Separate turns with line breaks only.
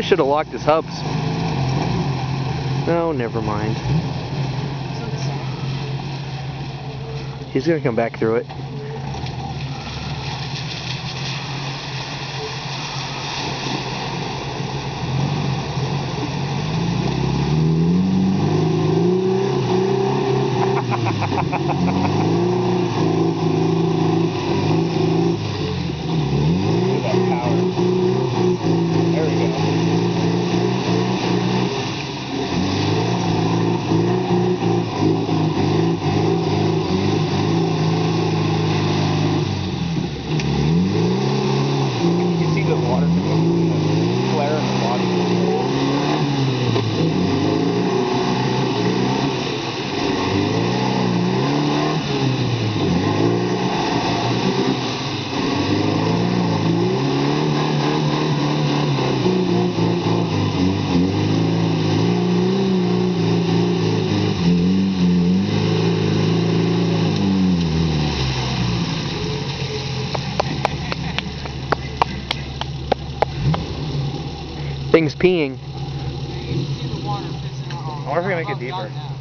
should have locked his hubs. No, never mind. He's gonna come back through it. Thing's peeing.
I wonder if we can make it deeper.